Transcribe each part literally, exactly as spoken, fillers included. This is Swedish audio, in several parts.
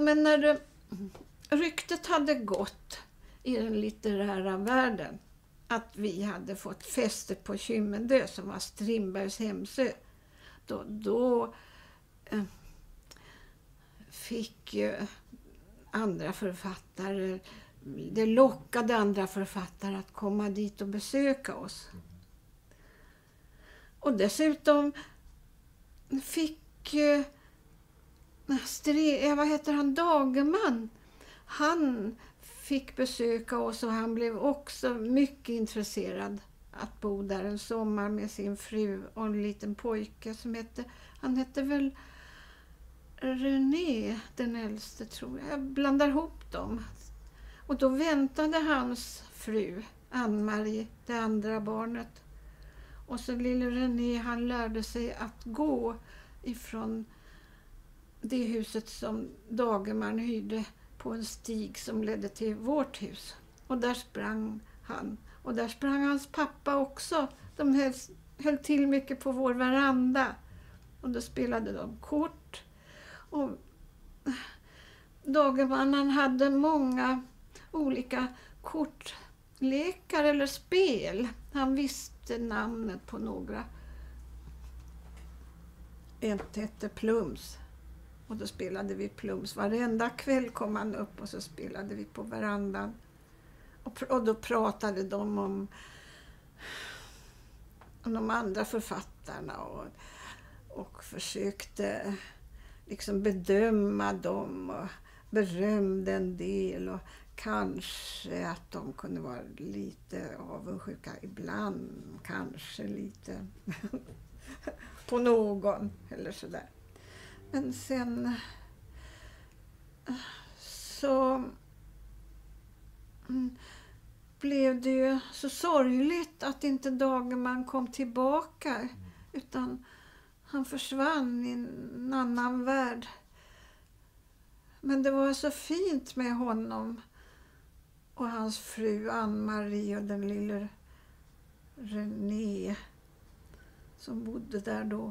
men när det, ryktet hade gått i den litterära världen att vi hade fått fäste på Kymmendö, som var Strindbergs hemsö, då, då eh, fick ju andra författare, det lockade andra författare att komma dit och besöka oss. Och dessutom fick eh, Stre, vad heter han, Dagerman, han fick besöka oss och han blev också mycket intresserad att bo där en sommar med sin fru och en liten pojke som hette, han hette väl René, den äldste tror jag. Jag blandar ihop dem. Och då väntade hans fru, Ann-Marie, det andra barnet. Och så lille René, han lärde sig att gå ifrån det huset som Dagerman hyrde på en stig som ledde till vårt hus. Och där sprang han. Och där sprang hans pappa också. De höll, höll till mycket på vår veranda. Och då spelade de kort. Och Dagerman, han hade många olika kortlekar eller spel. Han visste namnet på några. Ett hette Plums. Och då spelade vi Plums. Varenda kväll kom han upp och så spelade vi på verandan. Och, och då pratade de om, om de andra författarna och, och försökte liksom bedöma dem och berömde en del och kanske att de kunde vara lite avundsjuka ibland, kanske lite på någon eller sådär. Men sen så blev det ju så sorgligt att inte Dagerman kom tillbaka, utan han försvann i en annan värld. Men det var så fint med honom och hans fru Ann-Marie och den lille René som bodde där då.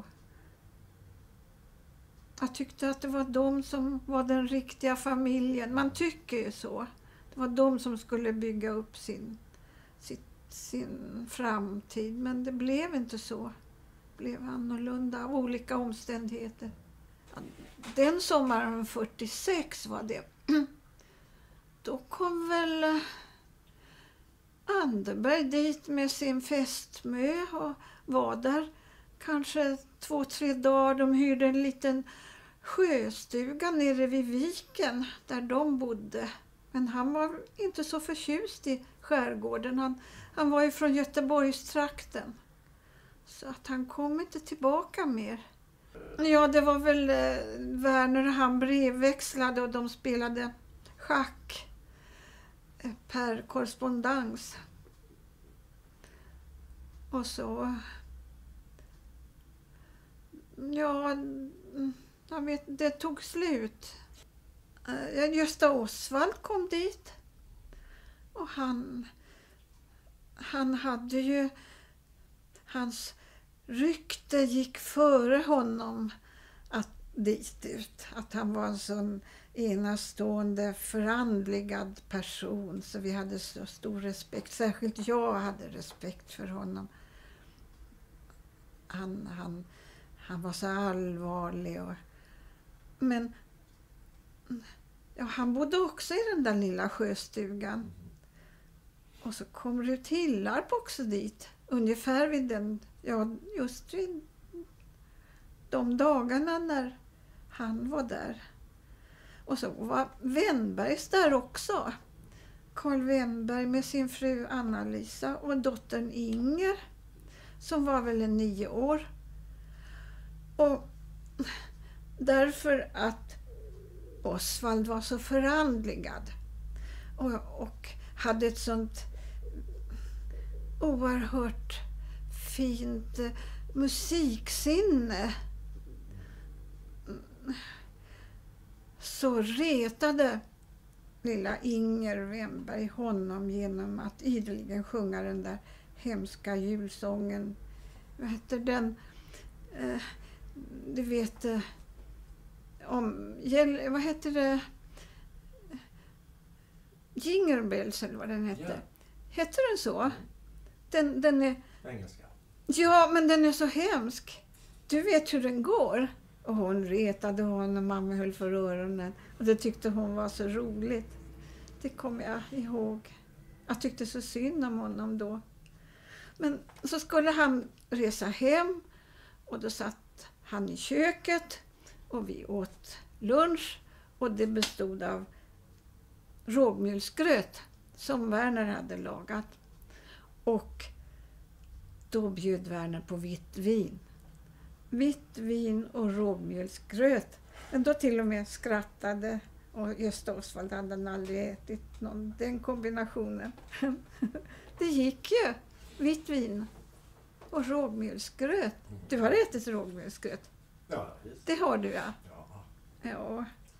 Jag tyckte att det var de som var den riktiga familjen. Man tycker ju så. Det var de som skulle bygga upp sin, sitt, sin framtid. Men det blev inte så. Det blev annorlunda av olika omständigheter. Den sommaren fyrtiosex var det. Då kom väl Anderberg dit med sin fästmö och var där kanske två, tre dagar. De hyrde en liten sjöstuga nere vid viken där de bodde. Men han var inte så förtjust i skärgården. Han, han var ju från Göteborgstrakten. Så att han kom inte tillbaka mer. Ja, det var väl eh, Werner, han brevväxlade och de spelade schack eh, per korrespondens. Och så... Ja, jag vet, det tog slut. Eh, Gösta Osvald kom dit. Och han... Han hade ju... Hans rykte gick före honom att dit ut. Att han var en sån enastående, förandligad person. Så vi hade så stor respekt. Särskilt jag hade respekt för honom. Han, han, han var så allvarlig. Och, men ja, han bodde också i den där lilla sjöstugan. Och så kom Rut Hillarp också dit. Ungefär vid den, ja just vid de dagarna när han var där. Och så var Wennbergs där också. Carl Wennberg med sin fru Anna-Lisa och dottern Inger som var väl en nio år. Och därför att Osvald var så förandligad och, och hade ett sånt oerhört fint eh, musiksinne, så retade lilla Inger Wennberg honom genom att ideligen sjunga den där hemska julsången. Vad heter den? Eh, du vet eh, om, vad heter det? Jingle Bells eller vad den hette. Ja. Heter den så? Den, den är... Engelska. Ja, men den är så hemsk. Du vet hur den går. Och hon retade honom och mamma höll för öronen. Och det tyckte hon var så roligt. Det kommer jag ihåg. Jag tyckte så synd om honom då. Men så skulle han resa hem. Och då satt han i köket. Och vi åt lunch. Och det bestod av rågmjölsgröt som Werner hade lagat. Och då bjöd Werner på vitt vin. Vitt vin och rågmjölsgröt. Men då till och med skrattade. Och Gösta Osvald hade aldrig ätit någon, den kombinationen. Det gick ju. Vitt vin och rågmjölsgröt. Du har ätit rågmjölsgröt? Ja, visst. Det har du, ja. Ja. Ja.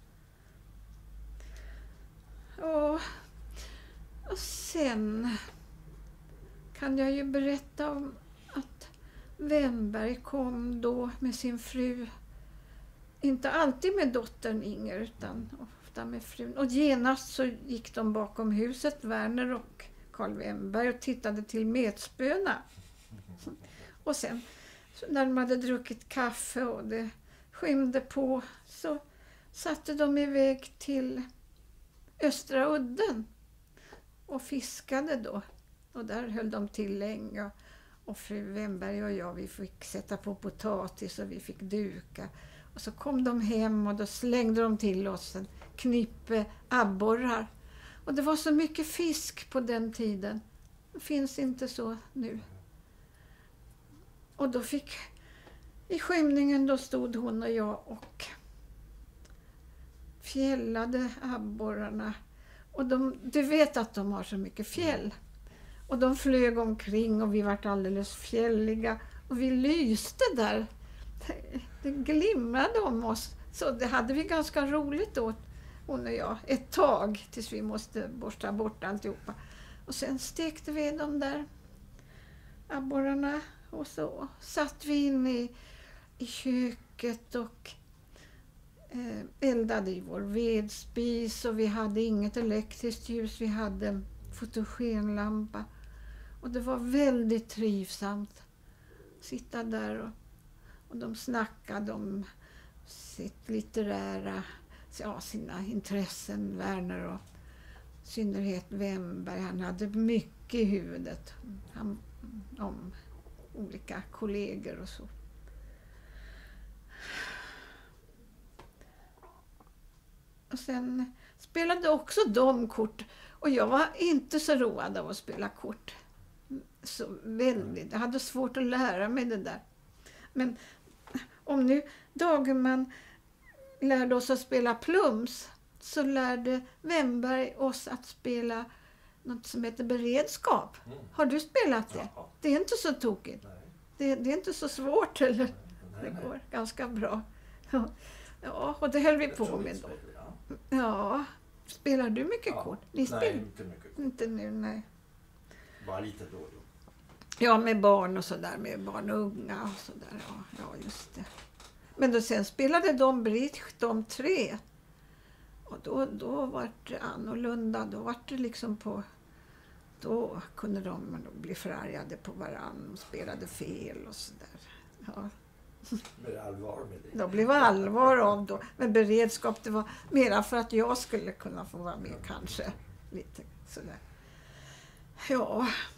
Och, och sen kan jag ju berätta om att Wennberg kom då med sin fru. Inte alltid med dottern Inger utan ofta med frun. Och genast så gick de bakom huset, Werner och Carl Wennberg, och tittade till metspöna. Och sen så när de hade druckit kaffe och det skymde på så satte de iväg till Östra udden och fiskade då. Och där höll de till länge. Och fru Wennberg och jag, vi fick sätta på potatis och vi fick duka. Och så kom de hem och då slängde de till oss en knippe abborrar. Och det var så mycket fisk på den tiden. Det finns inte så nu. Och då fick, i skymningen då stod hon och jag och fjällade abborrarna. Och de, du vet att de har så mycket fjäll. Och de flög omkring och vi var alldeles fjälliga. Och vi lyste där. Det glimrade om oss. Så det hade vi ganska roligt då, hon och jag. Ett tag tills vi måste borsta bort alltihopa. Och sen stekte vi de där abborrarna. Och så satt vi in i, i köket och eh, eldade i vår vedspis. Och vi hade inget elektriskt ljus. Vi hade en fotogenlampa. Och det var väldigt trivsamt att sitta där och, och de snackade om sitt litterära, ja, sina intressen, Werner och i synnerhet Wennberg. Han hade mycket i huvudet han, om olika kollegor och så. Och sen spelade också de kort. Och jag var inte så road av att spela kort. Så väldigt. Jag hade svårt att lära mig det där. Men om nu Dagerman lärde oss att spela plums så lärde Wennberg oss att spela något som heter beredskap. Mm. Har du spelat det? Ja. Det är inte så tokigt. Nej. Det, det är inte så svårt, eller? Nej, Det nej. går ganska bra. Ja, ja, och det höll vi Jag på tror med vi då. spelar, ja. Ja, spelar du mycket Ja. kort? Ni Nej, spelar inte mycket kort. inte nu, nej. Bara lite då och då. Ja, med barn och sådär, med barn och unga och sådär. Ja, ja, just det. Men då sen spelade de bridge, de tre. Och då, då var det annorlunda. Då var det liksom på... Då kunde de bli förargade på varann och spelade fel och sådär. Ja. Blev det allvar med det? Då blev allvar av då. Men beredskap, det var mera för att jag skulle kunna få vara med kanske. Lite sådär. Ja.